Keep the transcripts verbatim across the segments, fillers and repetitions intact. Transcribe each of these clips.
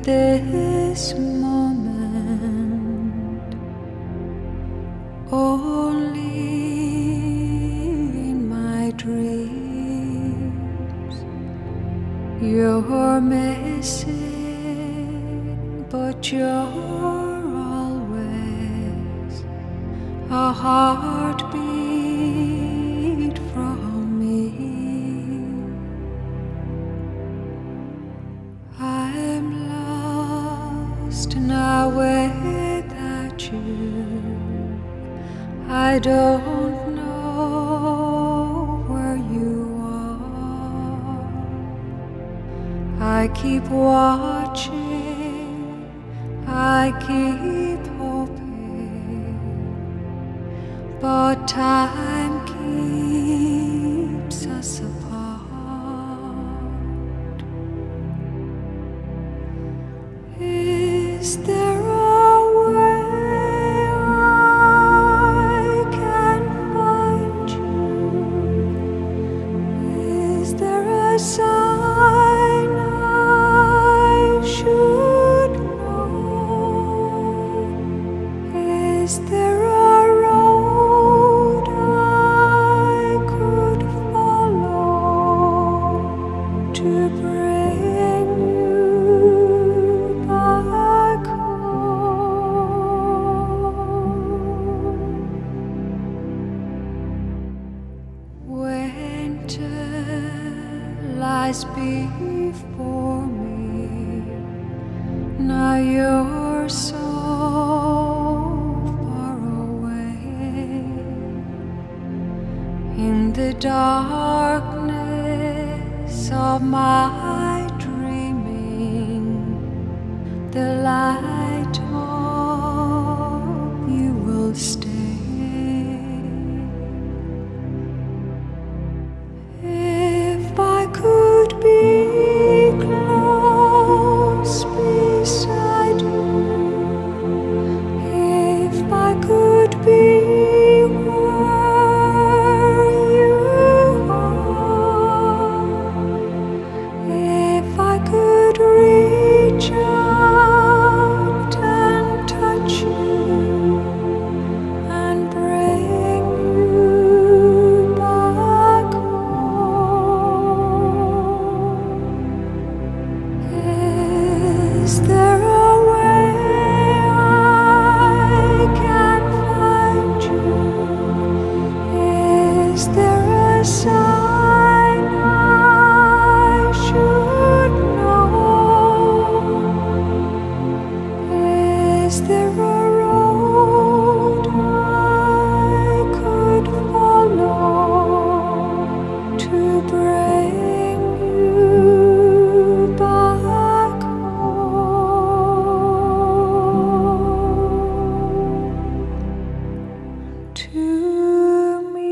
this moment, only in my dreams. You're missing, but you're always a heartbeat from me. I'm lost now without you. I don't know where you are. I keep watching, I keep hoping, but time keeps us apart. Is there a way I can find you? Is there a sign I should know? Is there a road I could follow to bring you back home? Winter lies before me. Now you're so far away. In the darkness of my dreaming, the light of you will stay. If I could be close beside you, if I could be where you are, if I could reach out and touch you and bring you back home. Is there a way I can find you? Is there a sign I should know? Is there a road I could follow to bring you back home to me?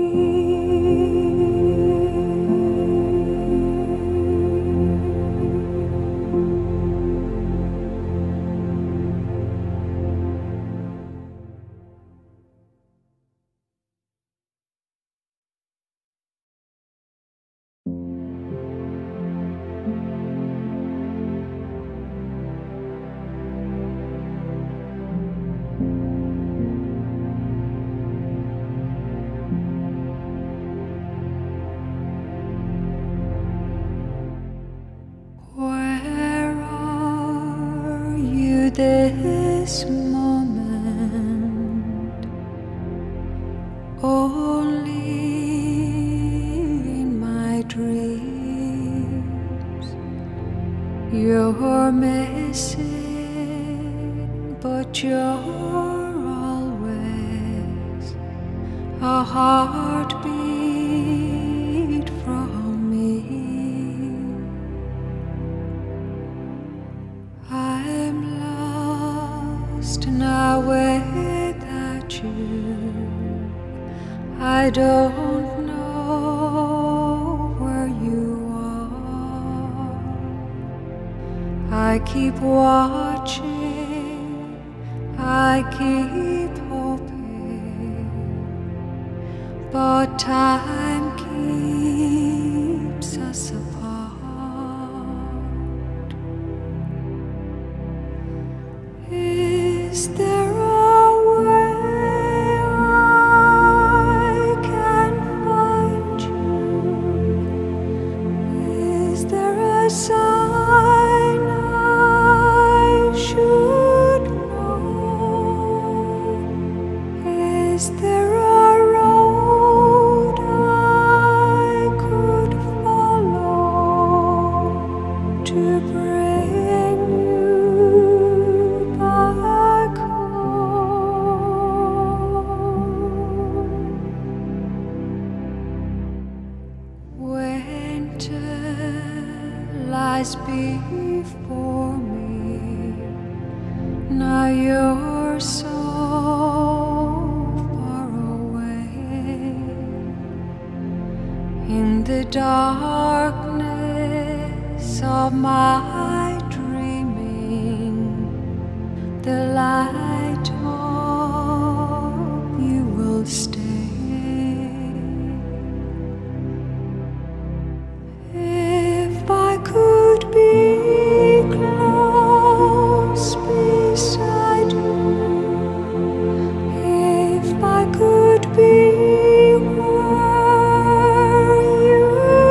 Where are you this moment? Only in my dreams. You're missing, but you're always a heartbeat from me. I'm lost now without you. I don't know where you are. I keep watching, I keep hoping, but time keeps us apart. lies before me. Now you're so far away. In the darkness of my dreaming, the light of you will stay. If I could be close beside you, if I could be where you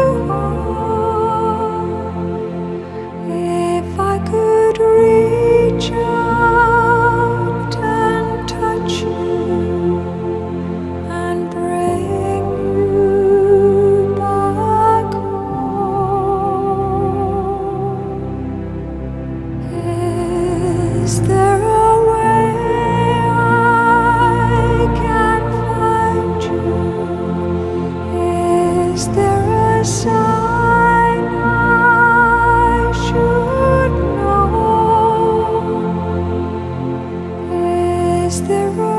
are, if I could reach out and touch you and bring you back home, is there a way I can find you? Is there a sign I should know? Is there a